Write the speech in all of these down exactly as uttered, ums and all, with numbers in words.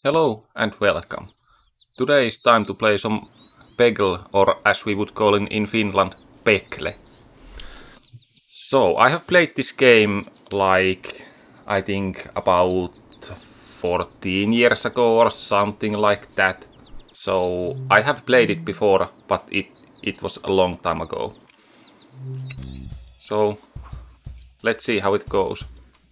Hello and welcome. Today is time to play some Peggle, or as we would call it in Finland, Peggle. So, I have played this game like, I think about fourteen years ago or something like that. So, I have played it before, but it, it was a long time ago. So, let's see how it goes.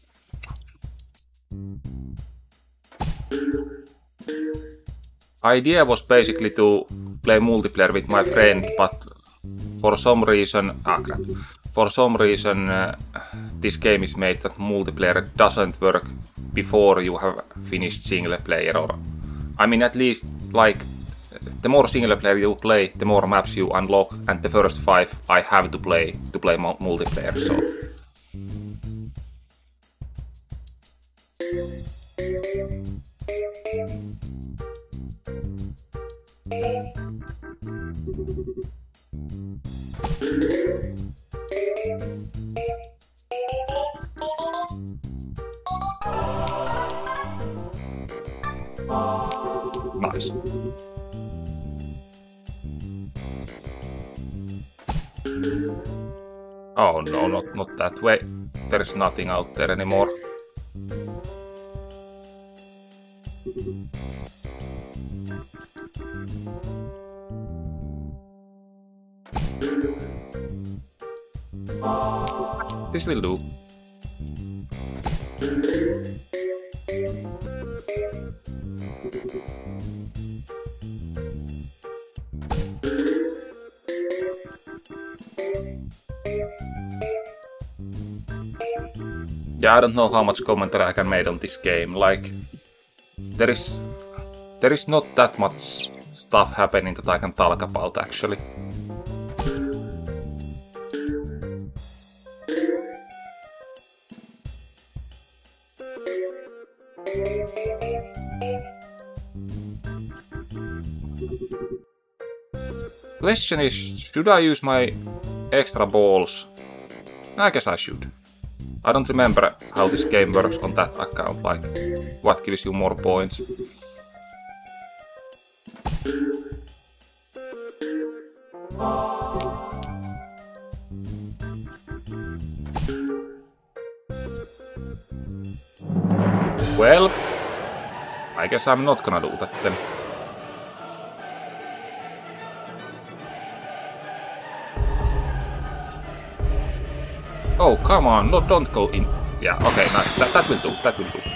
Idea was basically to play multiplayer with my friend, but for some reason, ah crap, for some reason uh, this game is made that multiplayer doesn't work before you have finished single player, or I mean at least like the more single player you play, the more maps you unlock, and the first five I have to play to play multiplayer. So. Nice. Oh no, not, not that way. There's nothing out there anymore. This will do. Yeah, I don't know how much commentary I can make on this game. Like, there is there is not that much stuff happening that I can talk about actually. Question is, should I use my extra balls? I guess I should. I don't remember how this game works on that account, like what gives you more points. Well, I guess I'm not gonna do that then. Oh, come on, no, don't go in. Yeah, okay, nice. That, that will do, that will do.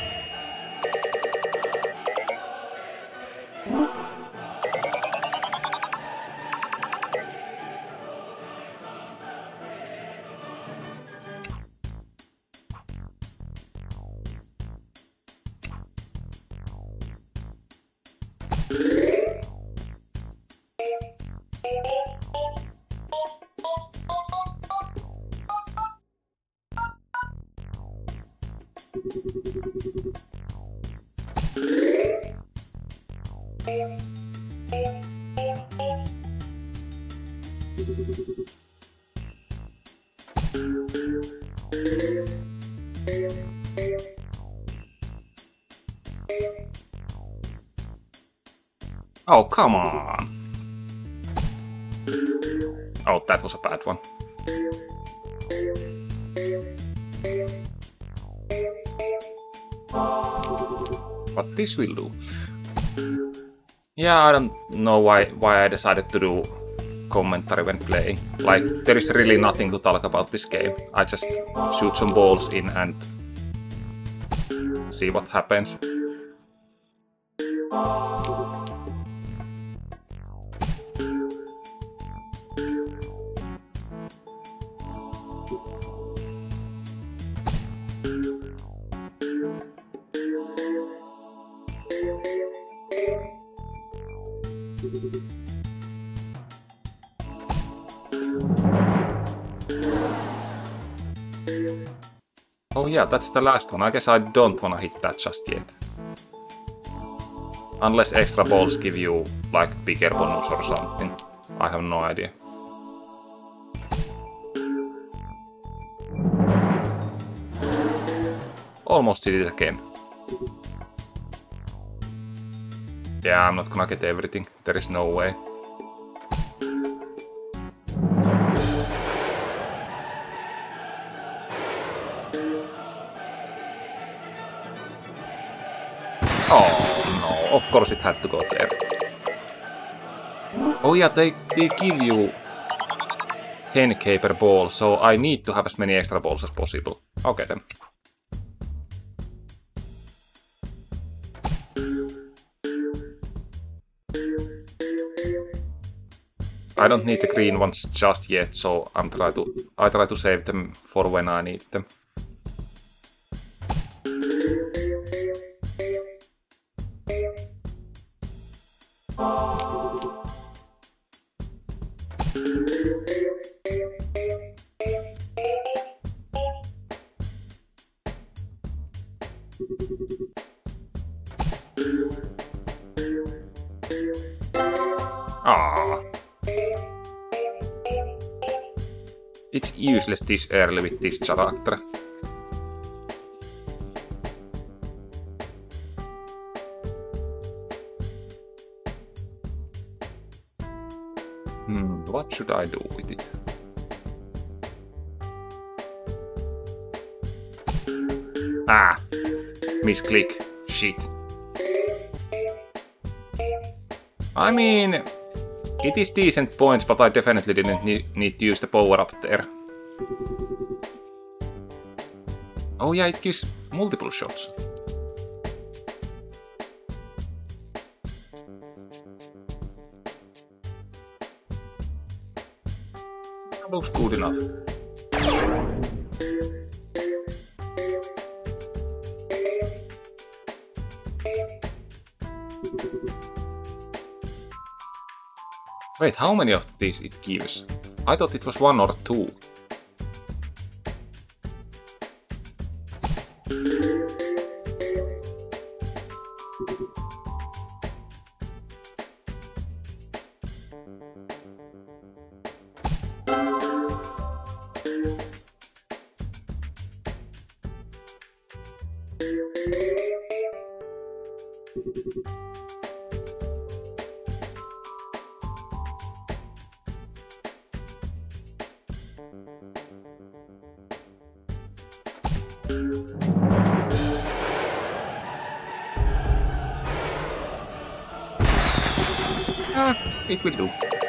Oh, come on. Oh, that was a bad one. But this will do. Yeah, I don't know why why I decided to do commentary when playing. Like, there is really nothing to talk about this game. I just shoot some balls in and see what happens. Oh yeah, that's the last one. I guess I don't wanna hit that just yet. Unless extra balls give you, like, bigger bonus or something. I have no idea. Almost did it again. Yeah, I'm not gonna get everything. There is no way. Oh no, of course it had to go there. Oh yeah, they, they give you ten K per ball, so I need to have as many extra balls as possible. Okay then. I don't need the green ones just yet, so I'm try to I try to save them for when I need them. Ah. It's useless this early with this character. Hmm, what should I do with it? Ah, misclick. Shit. I mean, it is decent points, but I definitely didn't ne need to use the power up there. Oh yeah, it gives multiple shots. Looks good enough. Wait, how many of these it gives? I thought it was one or two. Ah, it will do.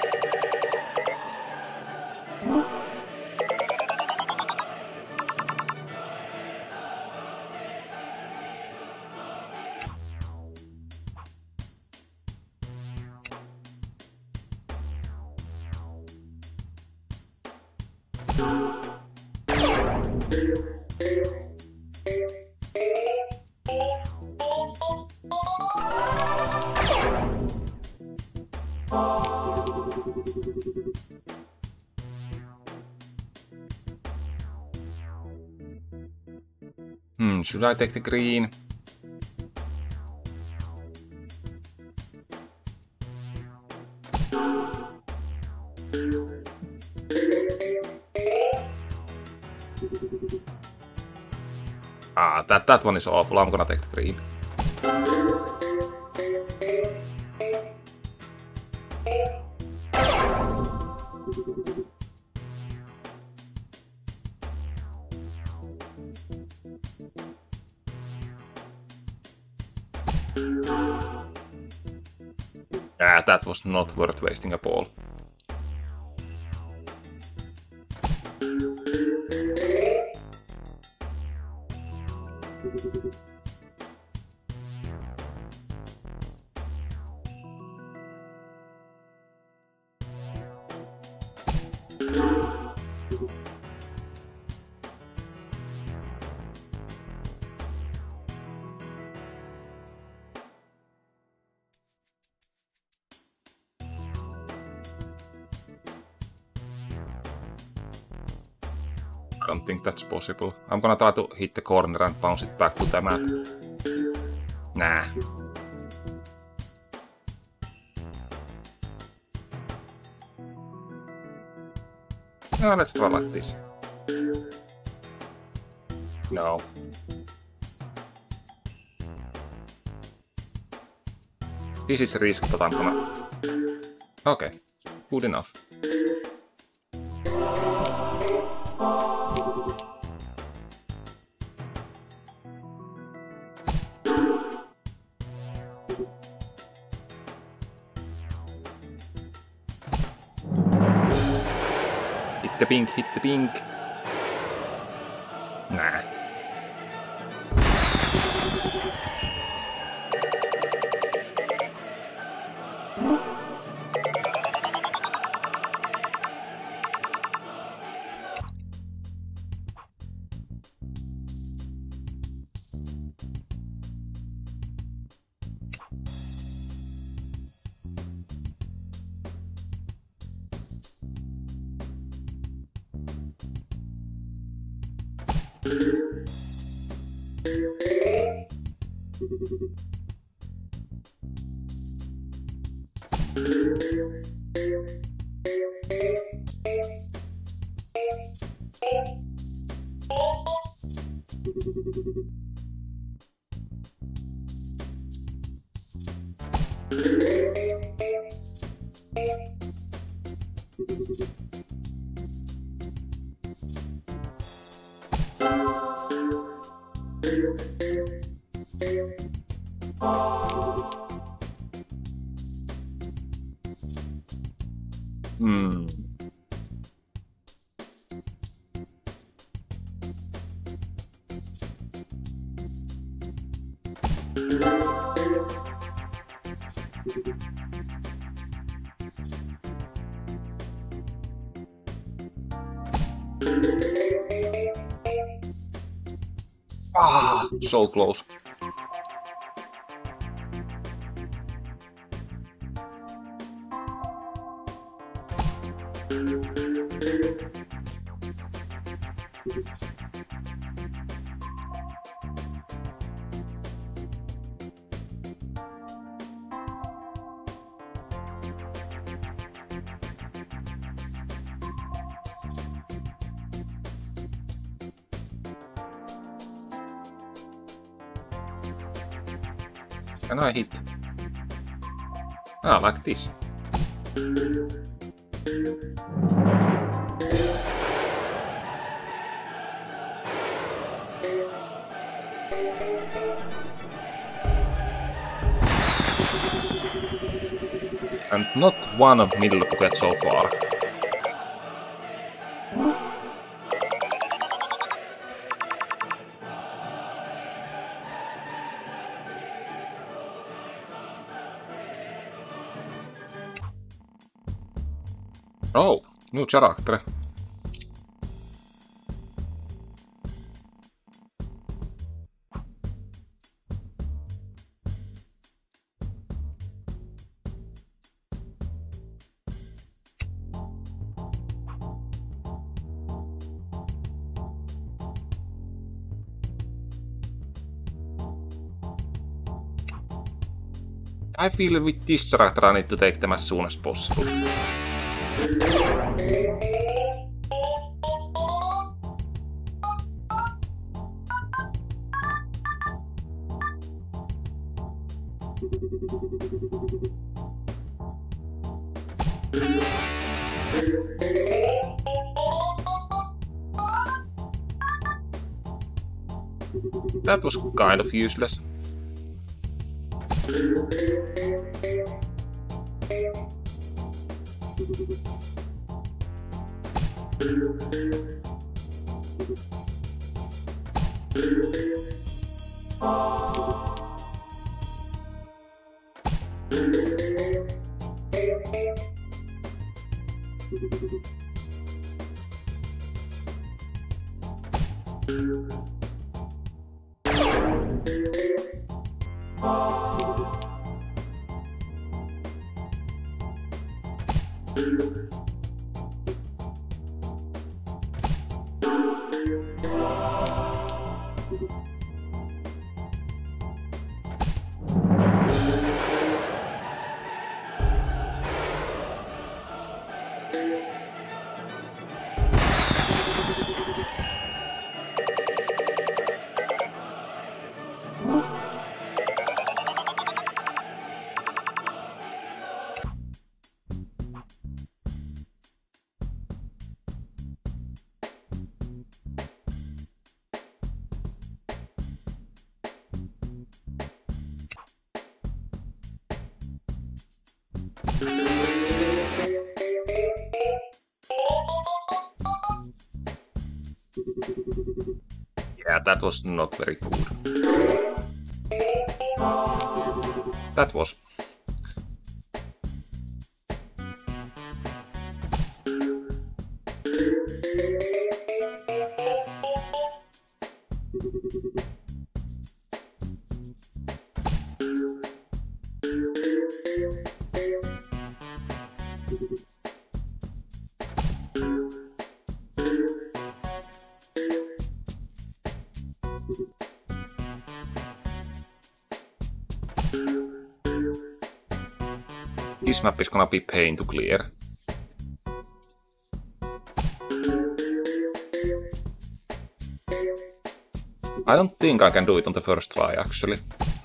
Hmm, should I take the green? Ah, that, that one is awful. I'm gonna take the green. Ah, that was not worth wasting a ball. I don't think that's possible. I'm gonna try to hit the corner and bounce it back to the mat. Nah. No, let's try like this. No. This is risk, but I'm gonna... Okay, good enough. Hit the pink, hit the pink. Nah. Hmm. Ah, so close. Can I hit? Ah, like this. And not one of middle pocket so far. Oh, new character. I feel with this character I need to take them as soon as possible. That was kind of useless. Yeah, that was not very good. That was. This map is gonna be pain to clear. I don't think I can do it on the first try, actually.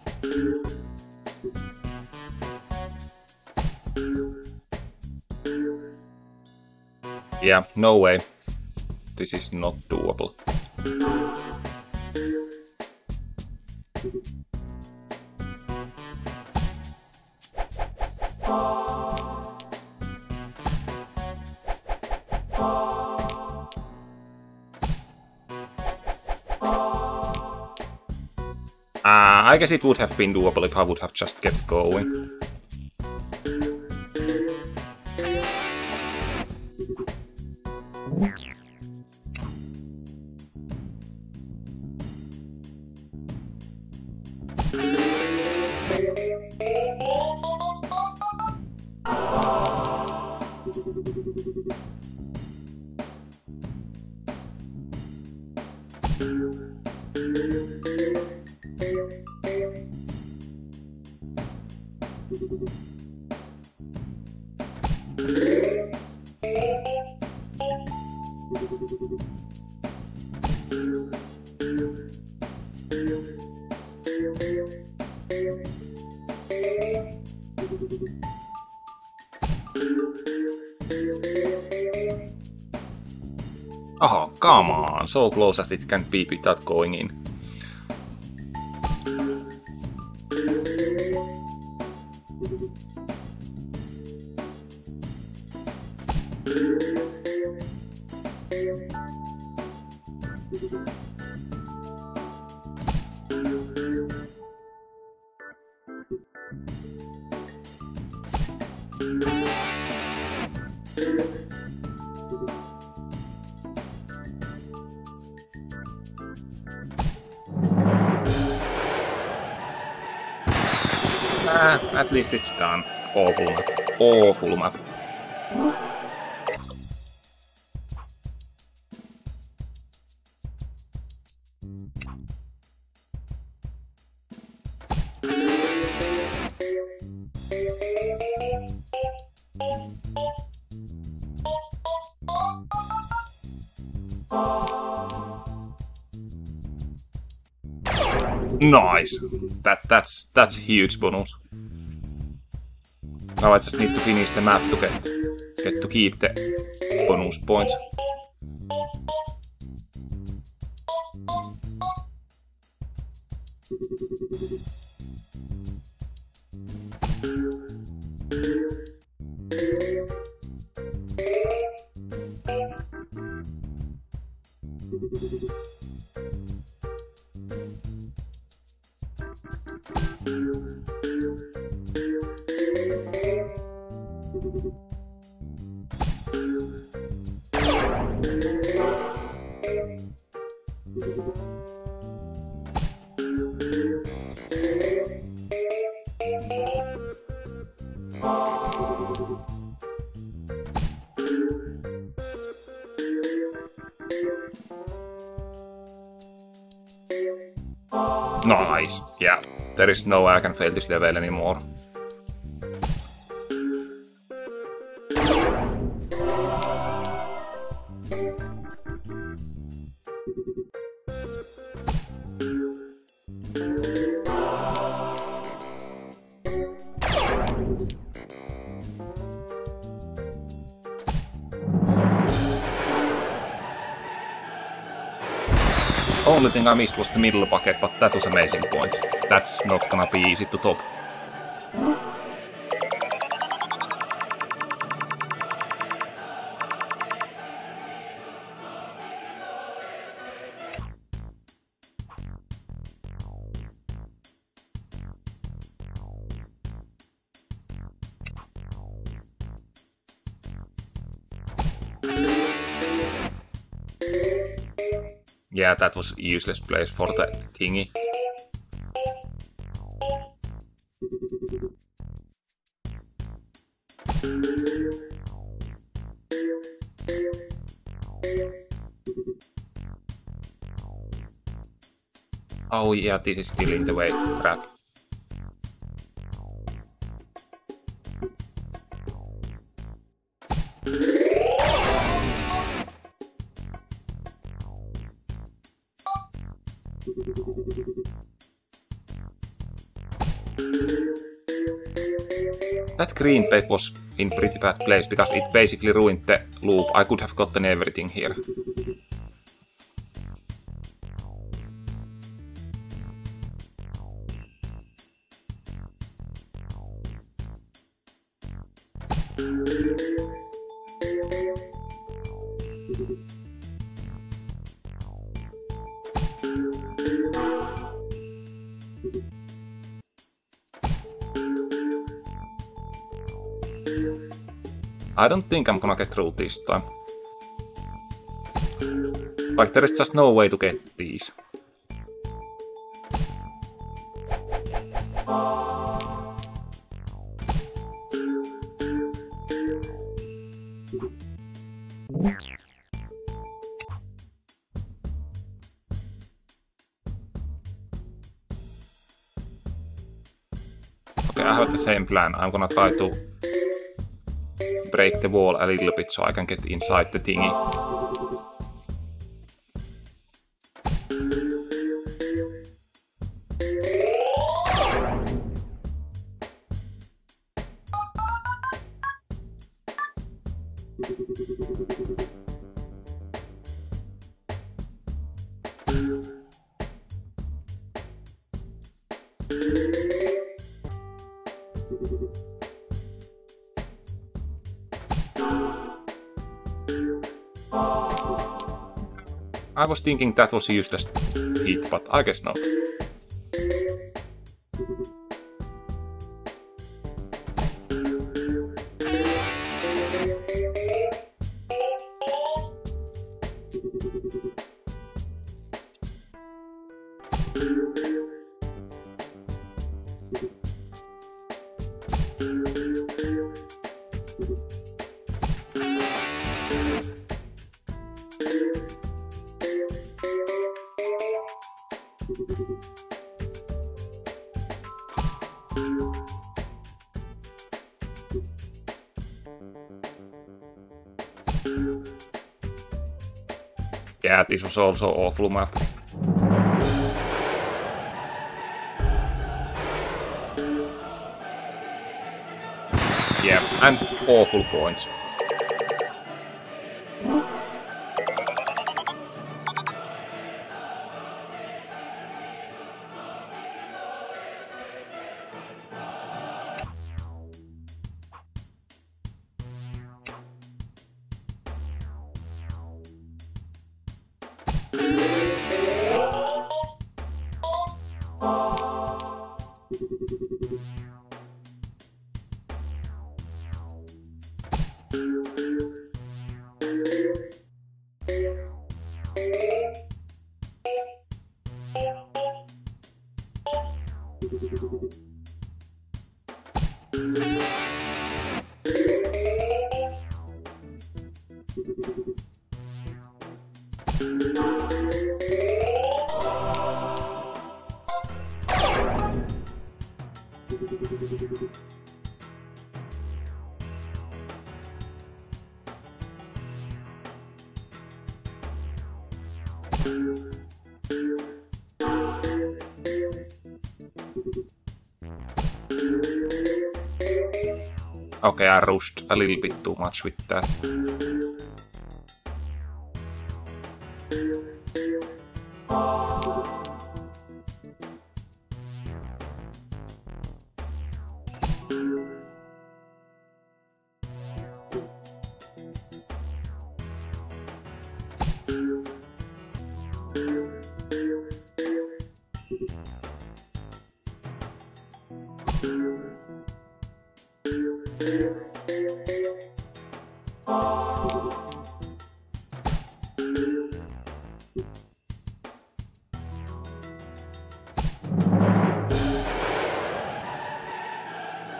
Yeah, no way. This is not doable. Uh, I guess it would have been doable if I would have just kept going. Oh, come on, so close as it can be without going in. Ah, at least it's done. Awful map. Awful map. Nice. That that's that's a huge bonus. Now I just need to finish the map to get get to keep the bonus points. Nice. Yeah, there is no way I can fail this level anymore. Only thing I missed was the middle bucket, but that was amazing points. That's not gonna be easy to top. Yeah, that was a useless place for the thingy. Oh yeah, this is still in the way. Crap. That green peg was in pretty bad place because it basically ruined the loop. I could have gotten everything here. I don't think I'm gonna get through this time. Like, there is just no way to get these. Okay, I have the same plan. I'm gonna try to break the wall a little bit so I can get inside the thingy. I was thinking that was a useless hit, but I guess not. Yeah, this was also awful map. Yeah, and awful points. Okay, I rushed a little bit too much with that.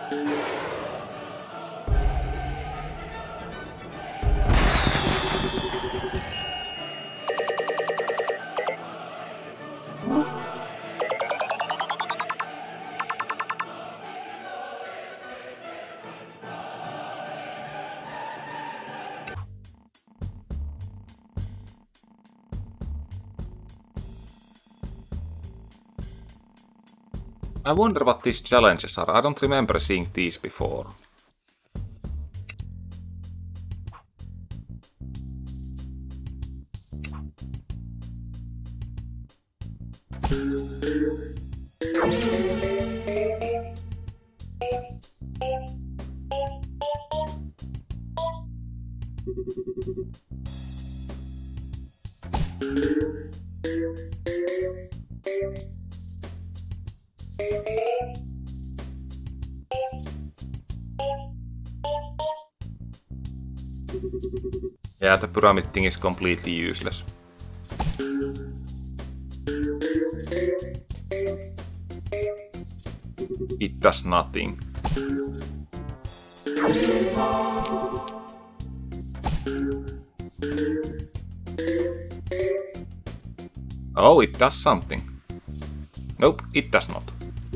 I wonder what these challenges are. I don't remember seeing these before. Yeah, the pyramid thing is completely useless. It does nothing. Oh, it does something. Nope, it does not.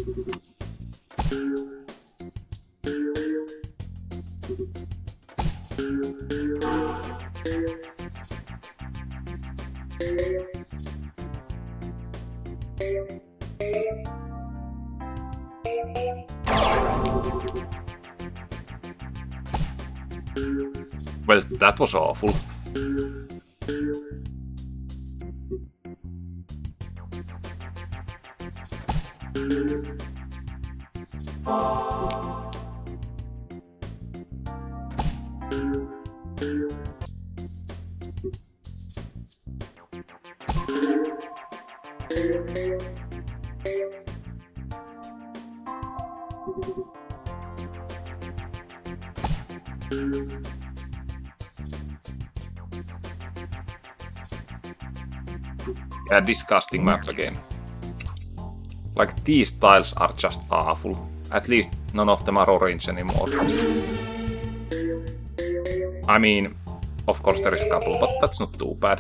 Well, that was awful. Yeah, disgusting map again. Like, these tiles are just awful. At least none of them are orange anymore. I mean, of course there is a couple, but that's not too bad.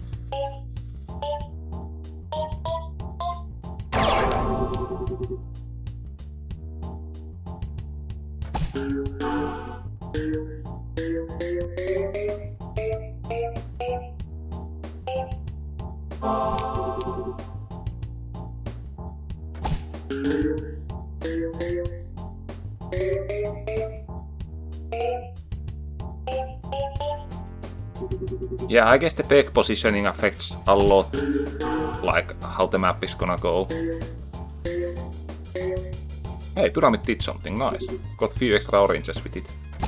Yeah, I guess the peg positioning affects a lot, like how the map is gonna go. Hey, pyramid did something nice. Got few extra oranges with it.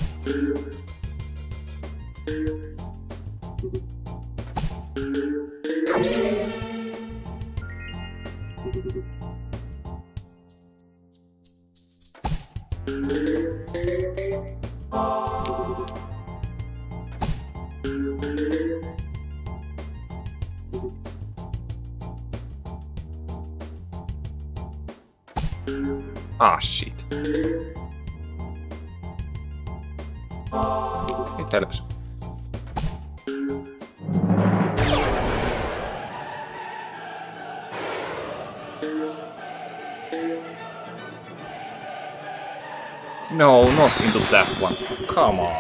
Ah, shit. It helps. No, not into that one. Come on.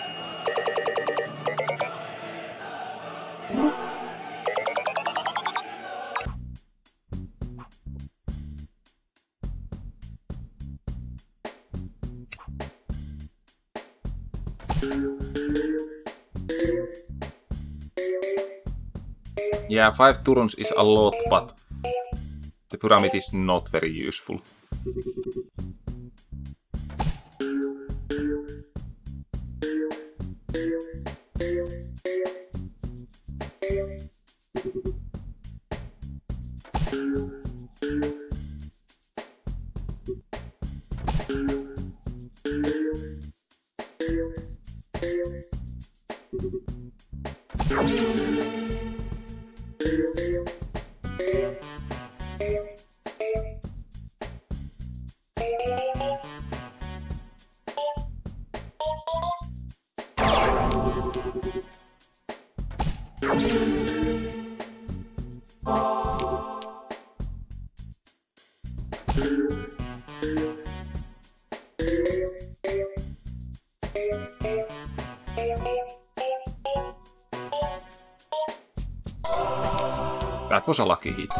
Yeah, five turns is a lot, but the pyramid is not very useful. That was a lucky hit.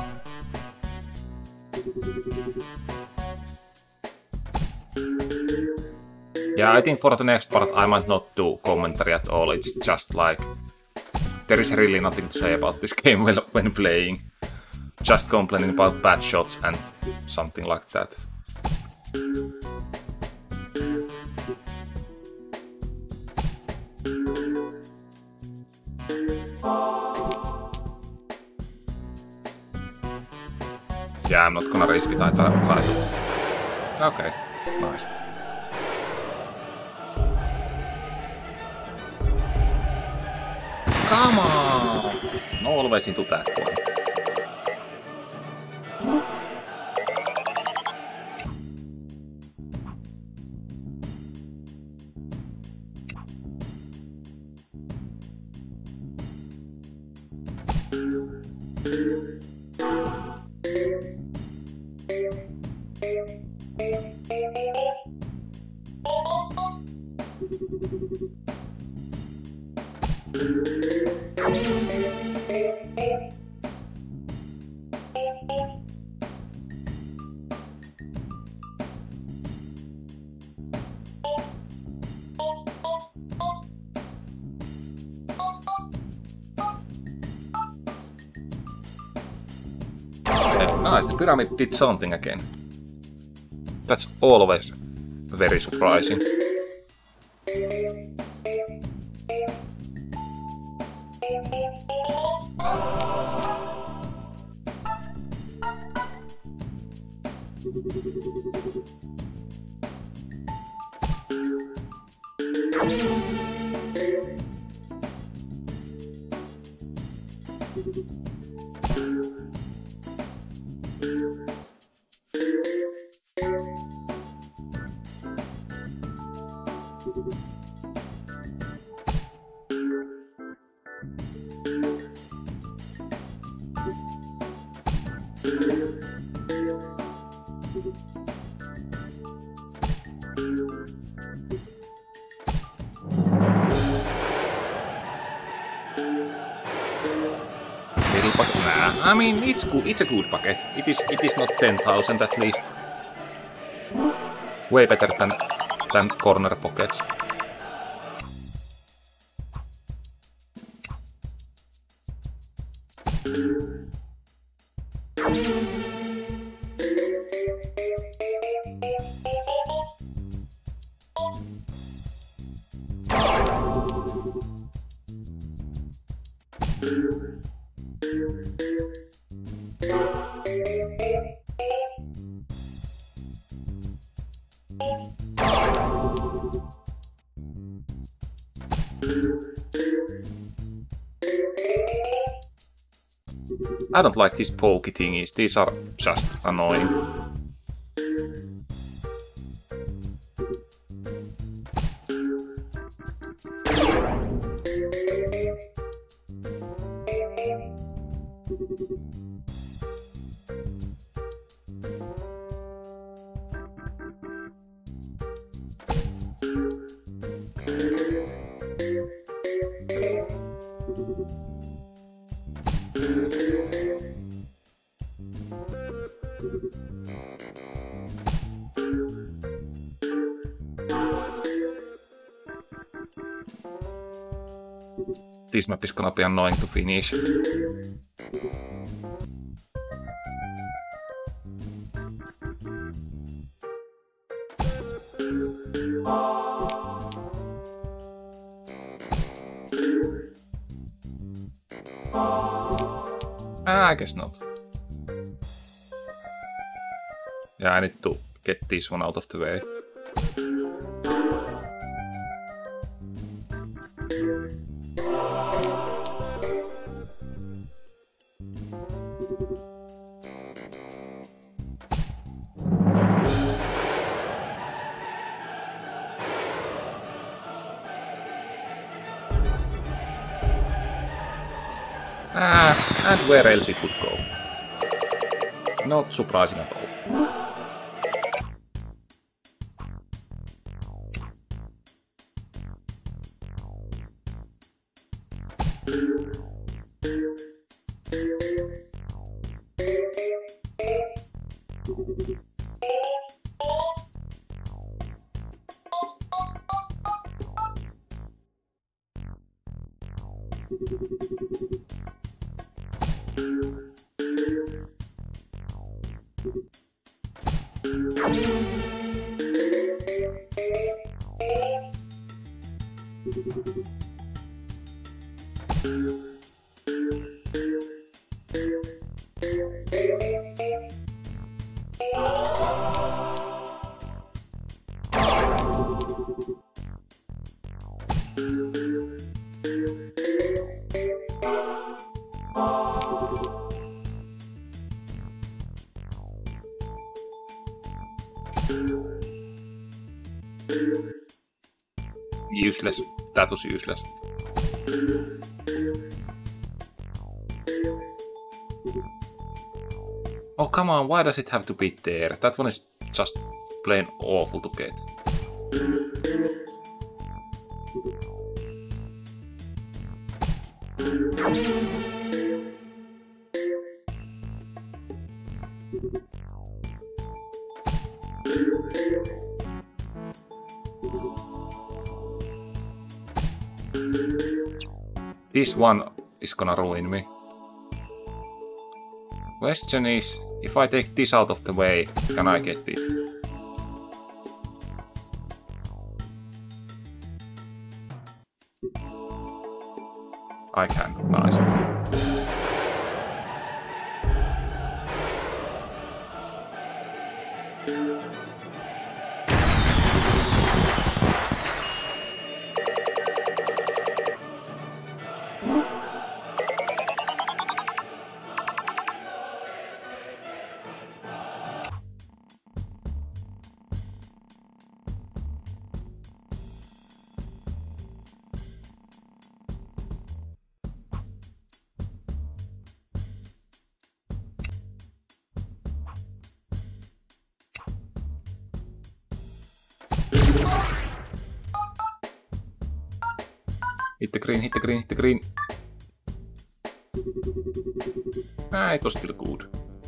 Yeah, I think for the next part I might not do commentary at all. It's just like there is really nothing to say about this game when playing. Just complaining about bad shots and something like that. Yeah, I'm not gonna risk it. I try to. Okay, nice. Come on! No, always into that one. Nice, the pyramid did something again. That's always very surprising. Little bucket? Nah, I mean it's good. It's a good bucket. It is. It is not ten thousand at least. Way better than than corner pockets. I don't like these pokey thingies, these are just annoying. This map is gonna be annoying to finish. Ah, I guess not. Yeah, I need to get this one out of the way. Ah, and where else it would go? Not surprising at all. Useless. That was useless. Oh, come on, why does it have to be there? That one is just plain awful to get. This one is gonna ruin me. Question is, if I take this out of the way, can I get it? I can. Nice. Hit the green, hit the green, hit the green. Ah, it was still good.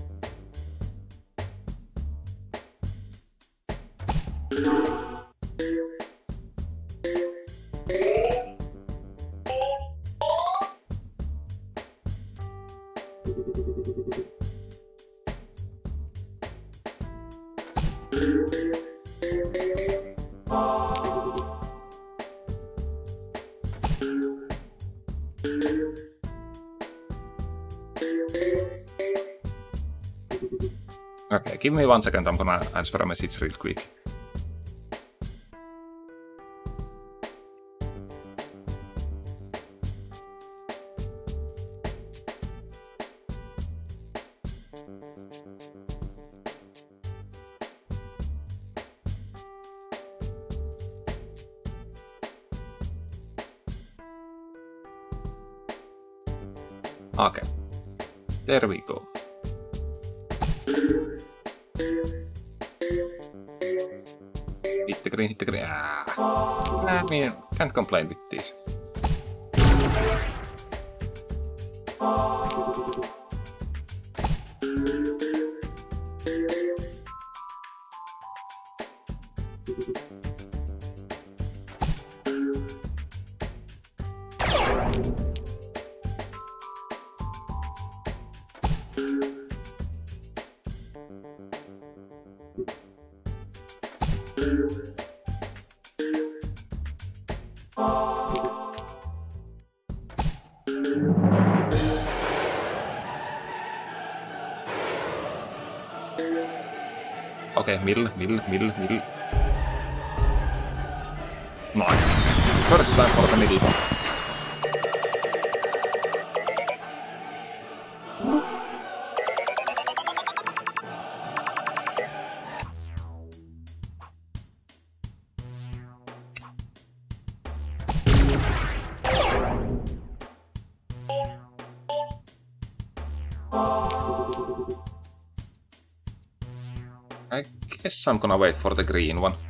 Okay, give me one second, I'm gonna answer a message real quick. Okay, there we go. Hit the green, hit the green. Ah. I mean, can't complain with this. Okay, middle, middle, middle, middle. Nice. First time for the middle one. I guess I'm gonna wait for the green one.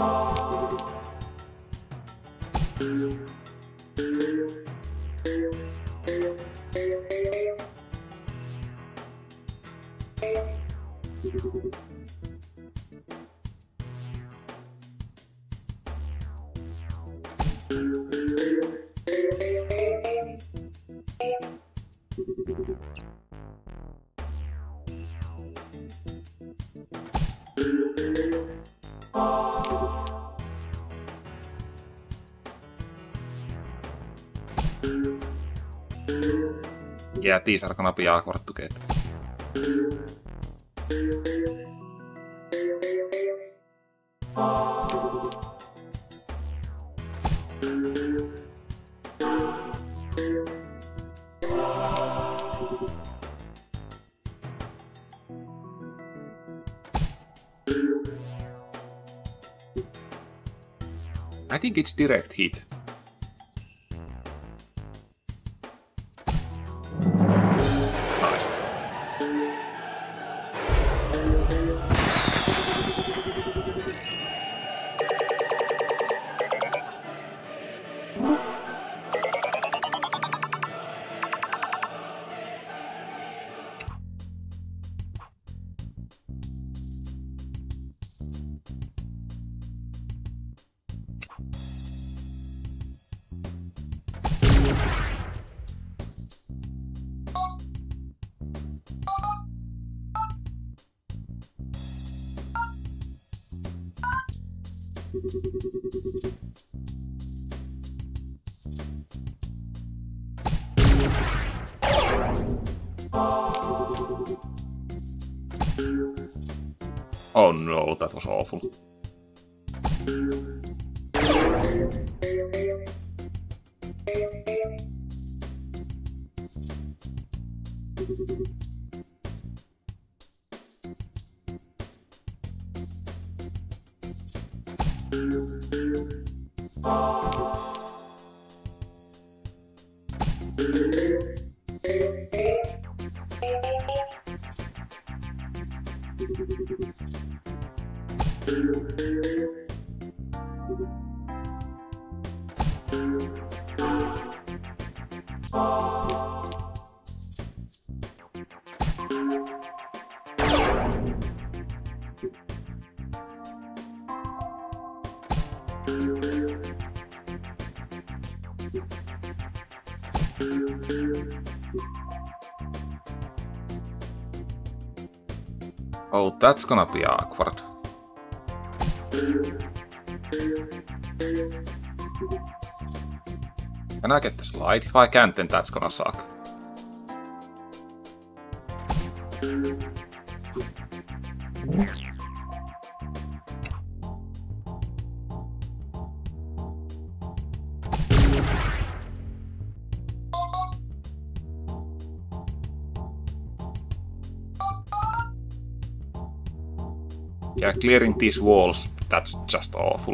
Yeah, these are gonna be awkward to get. I think it's direct hit. Nice. Oh no, that was awful. Oh, that's gonna be awkward. Can I get the slide? If I can't, then that's gonna suck. Yeah, clearing these walls, that's just awful.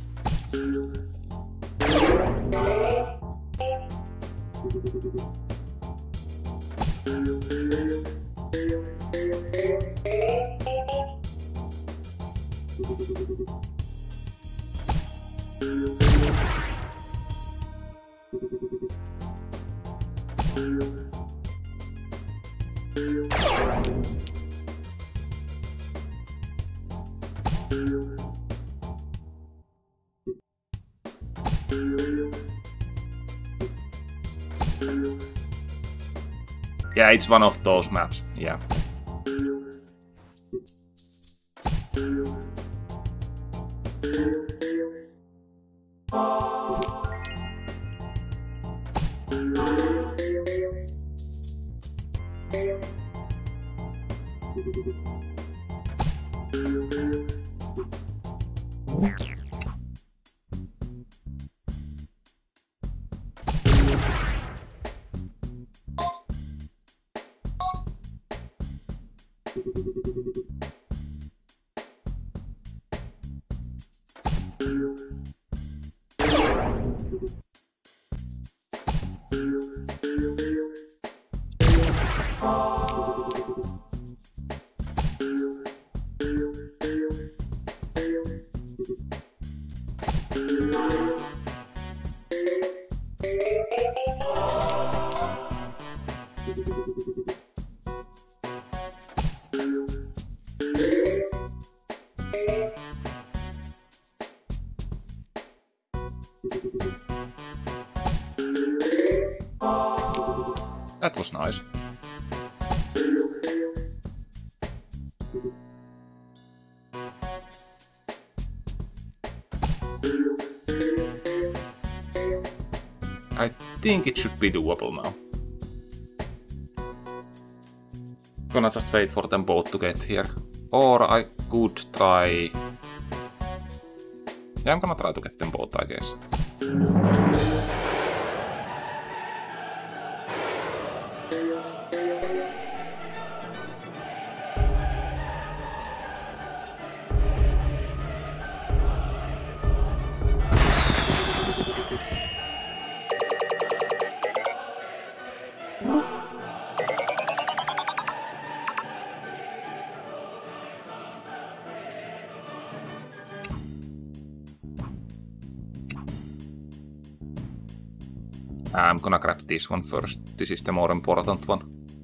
Yeah, it's one of those maps, yeah. That was nice. I think it should be doable now. Gonna just wait for them both to get here. Or I could try... Yeah, I'm gonna try to get them both, I guess. I'm gonna grab this one first. This is the more important one.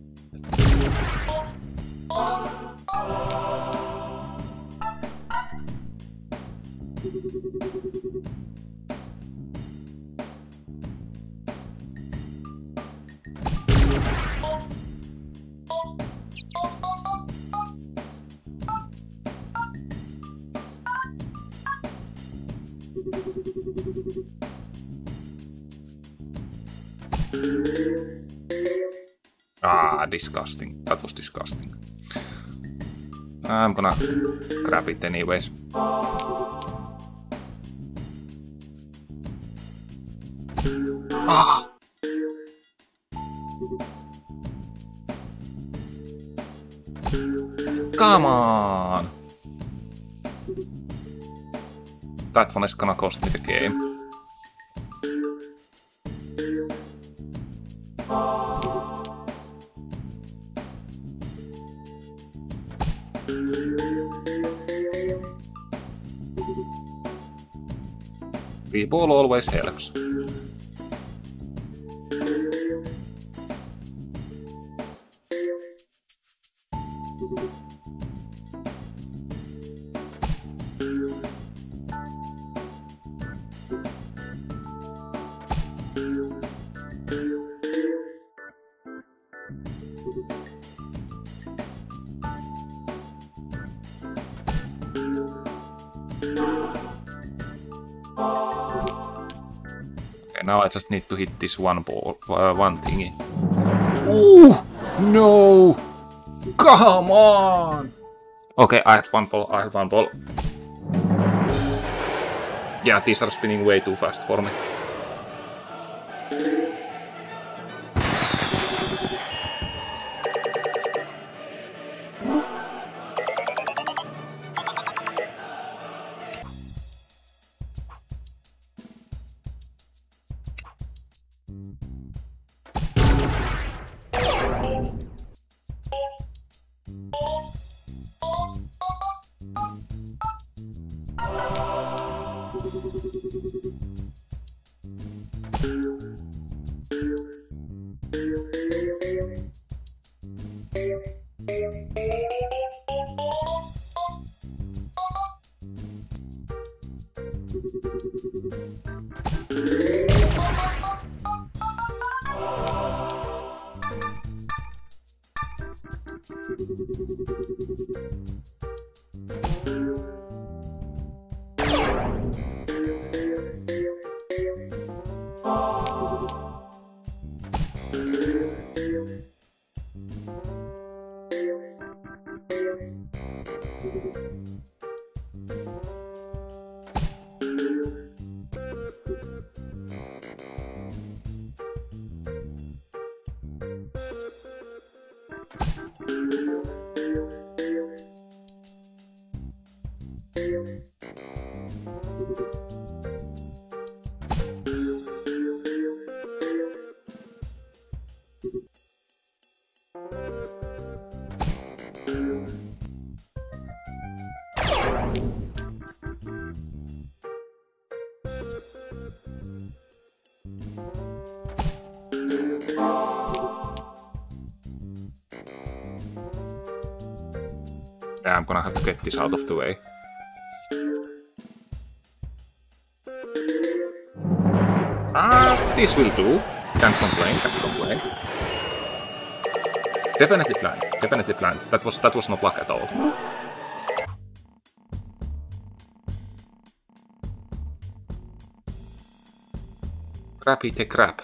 Ah, disgusting. That was disgusting. I'm gonna grab it anyways. Ah! Come on! That one is gonna cost me the game. Free ball always helps. Now I just need to hit this one ball, uh, one thingy. Ooh! No! Come on! Okay, I had one ball, I had one ball. Yeah, these are spinning way too fast for me. Yeah, I'm gonna have to get this out of the way. Ah, this will do. Can't complain, can't complain. Definitely planned, definitely planned. That was, that was not luck at all. Crappy the crap.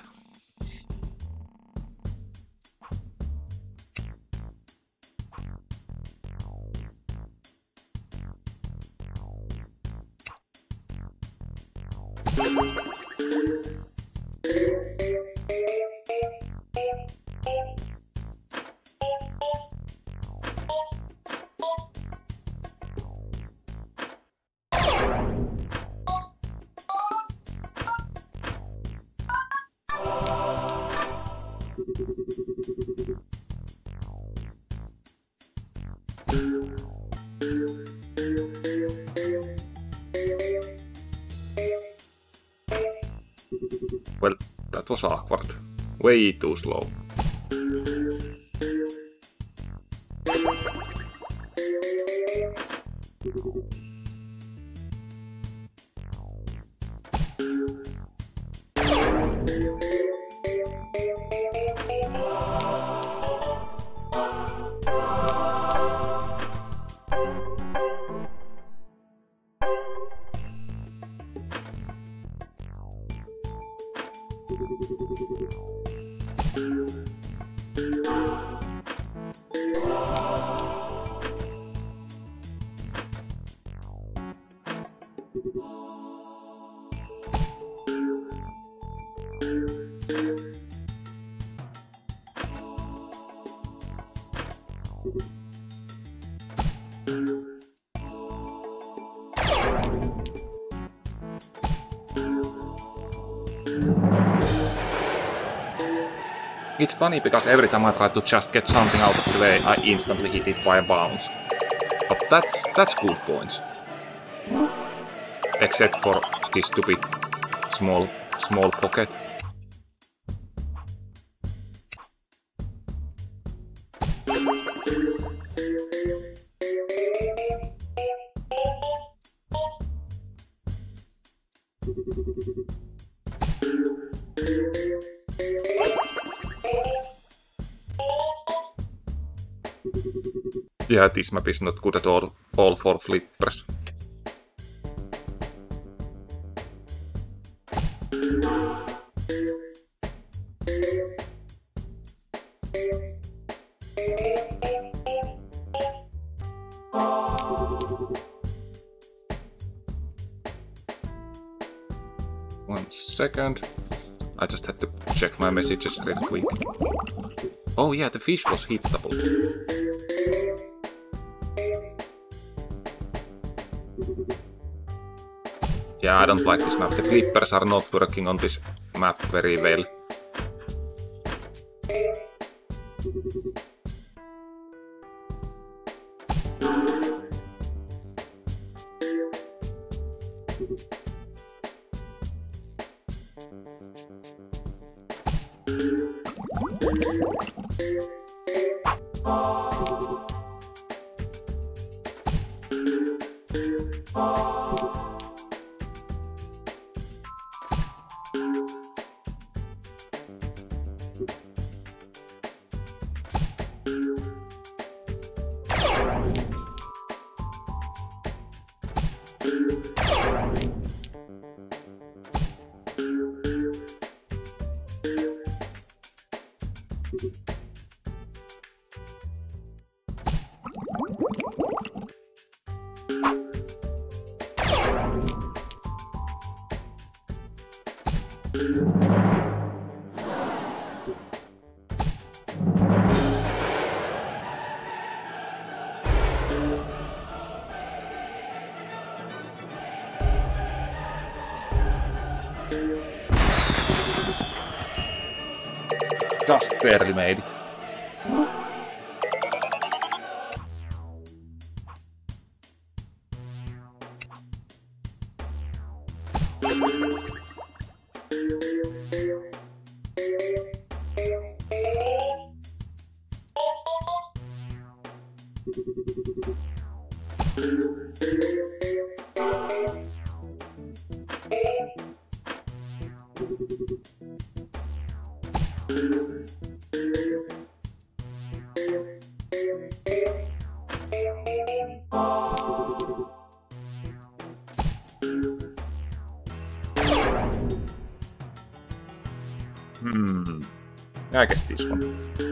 Well, that was awkward. Way too slow. It's funny because every time I try to just get something out of the way, I instantly hit it by a bounce. But that's that's good points. Except for this stupid small small pocket. Yeah, this map is not good at all, all for flippers. One second. I just had to check my messages real quick. Oh yeah, the fish was hittable. Yeah, I don't like this map. The flippers are not working on this map very well. Just barely made it. Hmm. I guess this one.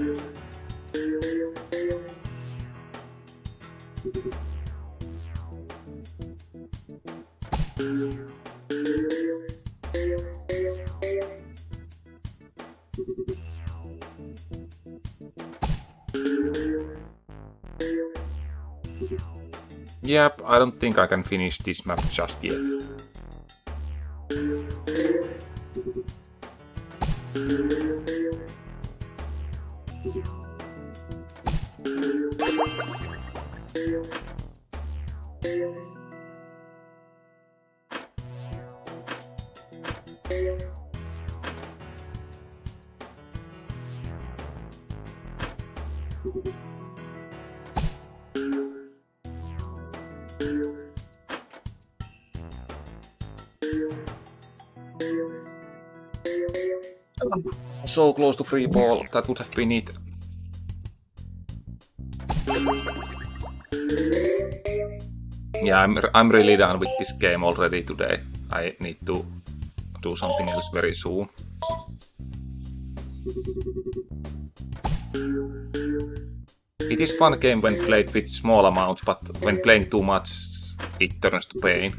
Yep, I don't think I can finish this map just yet. So close to free ball, that would have been it. Yeah, I'm, I'm really done with this game already today. I need to do something else very soon. It is fun game when played with small amounts, but when playing too much, it turns to pain.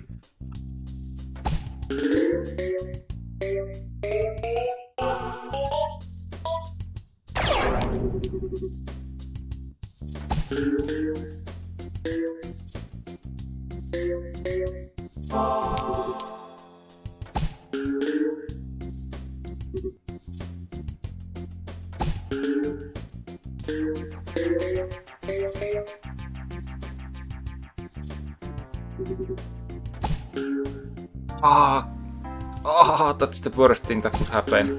Ah, ah, that's the worst thing that could happen.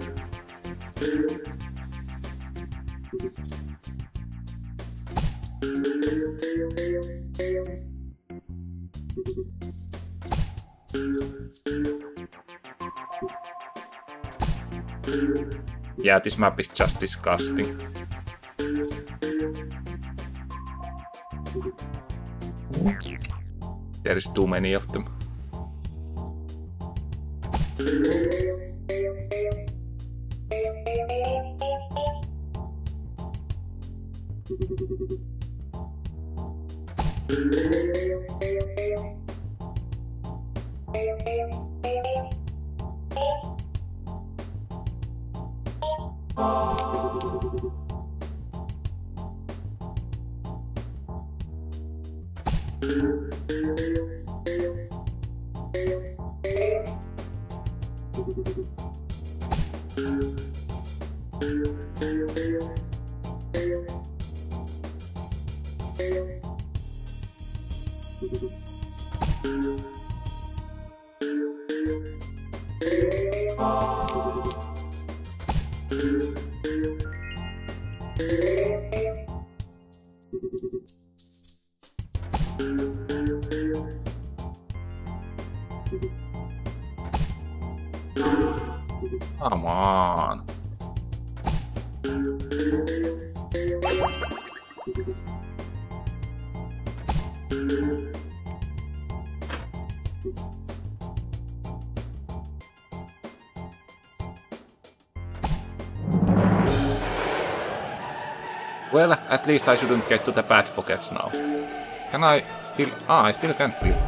Yeah, this map is just disgusting. There is too many of them. Come on. Well, at least I shouldn't get to the bad pockets now. Can I still... Ah, I still can't feel.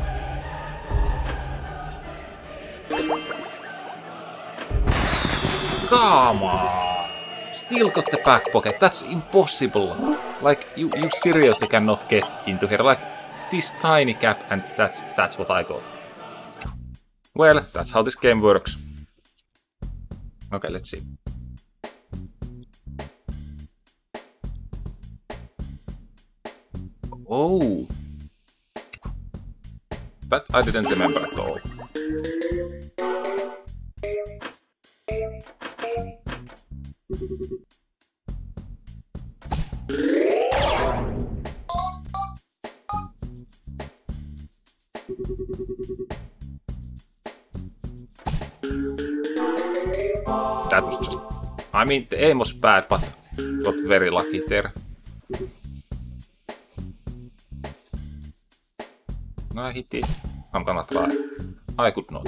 Come on! Still got the back pocket, that's impossible! Like, you, you seriously cannot get into here, like, this tiny gap, and that's, that's what I got. Well, that's how this game works. Okay, let's see. Oh! That I didn't remember at all. That was just... I mean, the aim was bad, but got very lucky there. No, I hit it. I'm gonna try. I could not.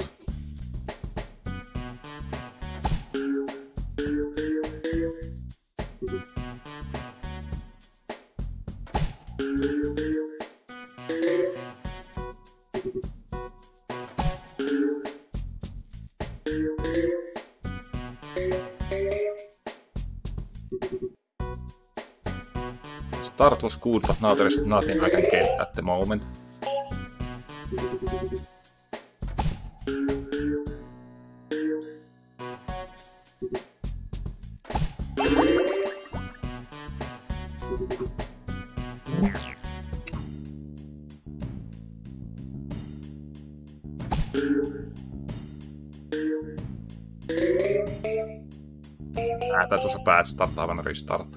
Start was good, but now there is nothing I can get at the moment. Ah, that was a bad start. I want to restart.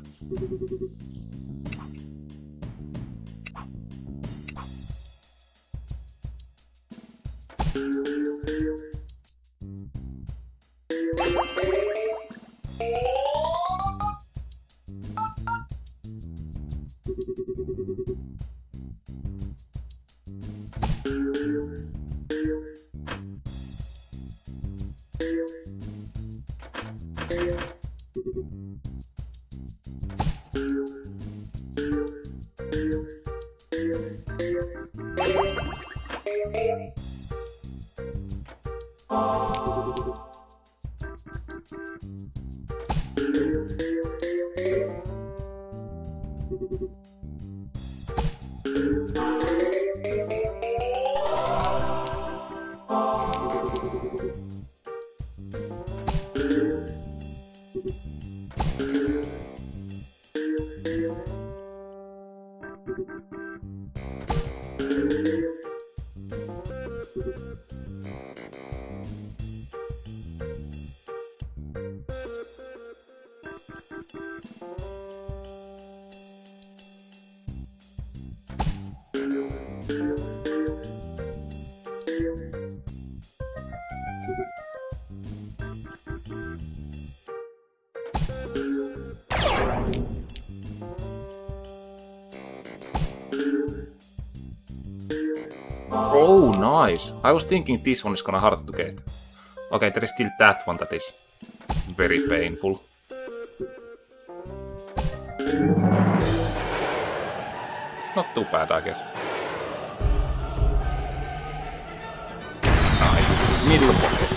Oh, nice! I was thinking this one is gonna hard to get. Okay, there is still that one that is very painful. Not too bad, I guess. Nice. Middle pocket.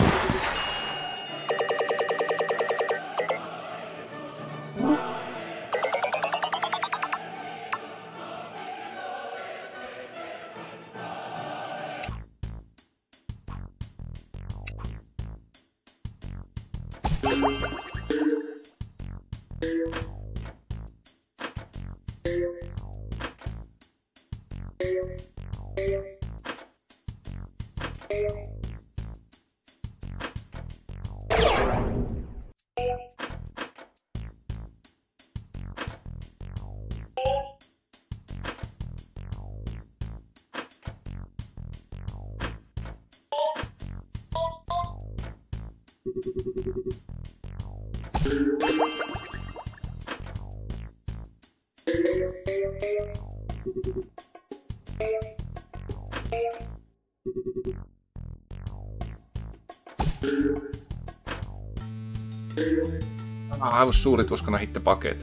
I was sure it was gonna hit the bucket.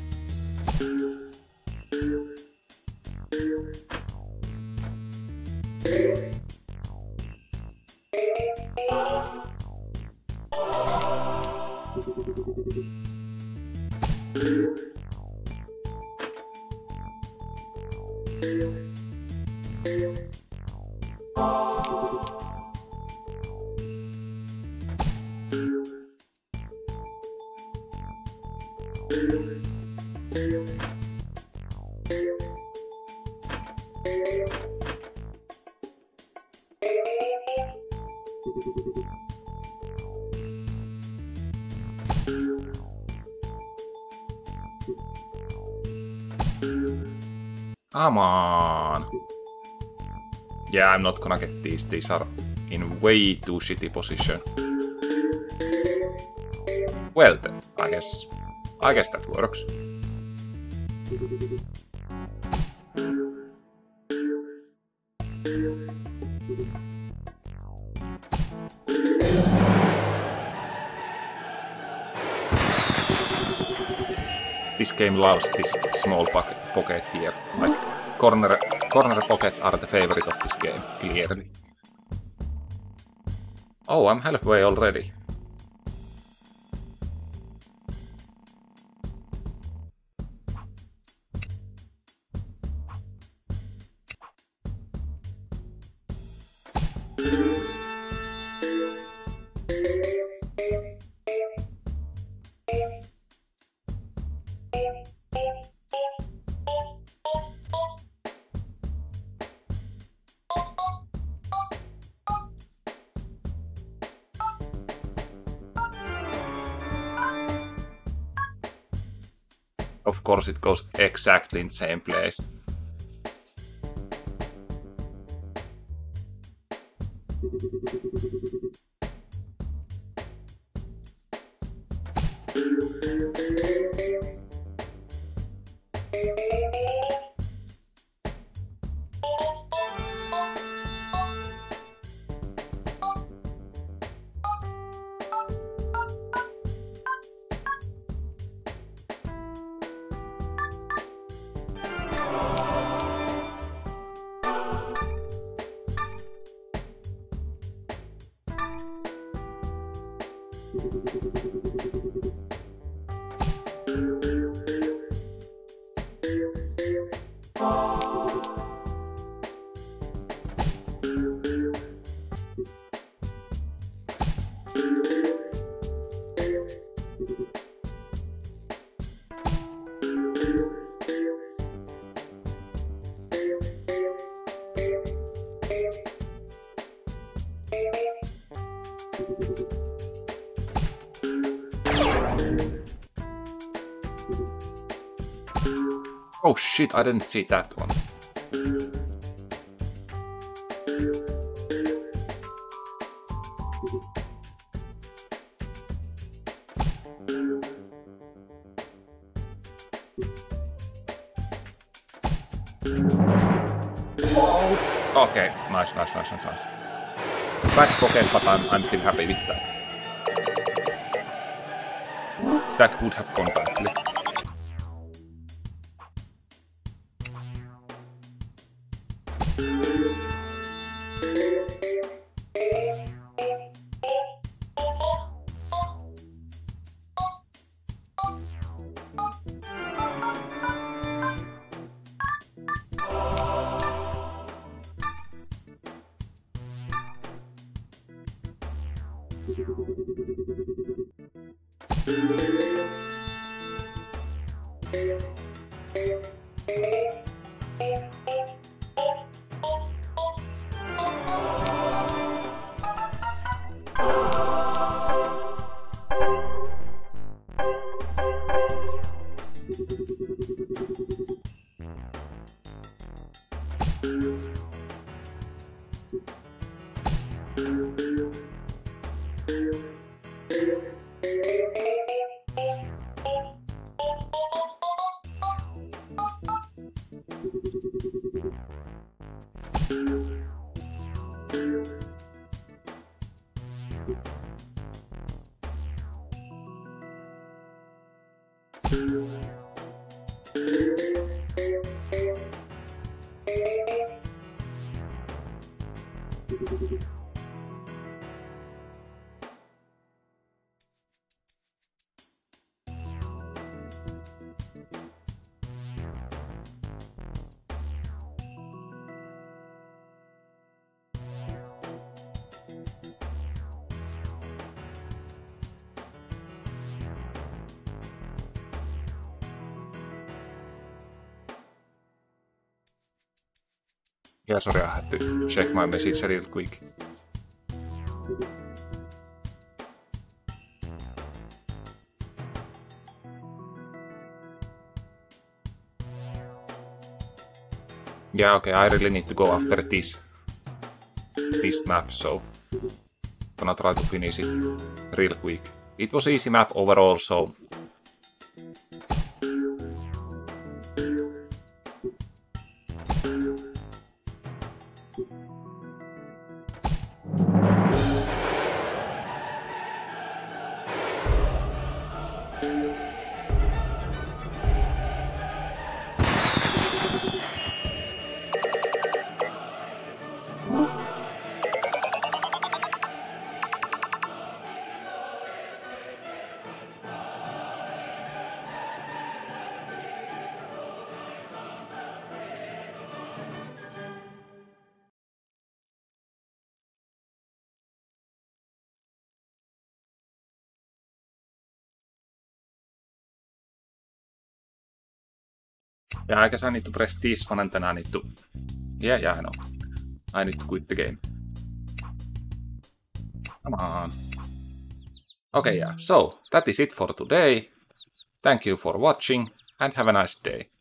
Come on! Yeah, I'm not gonna get these. These are in way too shitty position. Well then, I guess, I guess that works. This game loves this small pocket here. Like, corner, corner pockets are the favorite of this game, clearly. Oh, I'm halfway already. Of course it goes exactly in the same place. Oh shit, I didn't see that one. Oh, okay, nice, nice, nice, nice, nice. Bad pocket, but I'm, I'm still happy with that. That could have gone badly. Yeah, sorry, I had to check my message real quick. Yeah, okay, I really need to go after this, this map, so gonna try to finish it real quick. it was easy map overall, so... Yeah, I guess I need to press this one and then I need to... Yeah, yeah, I know. I need to quit the game. Come on. Okay, yeah, so that is it for today. Thank you for watching and have a nice day.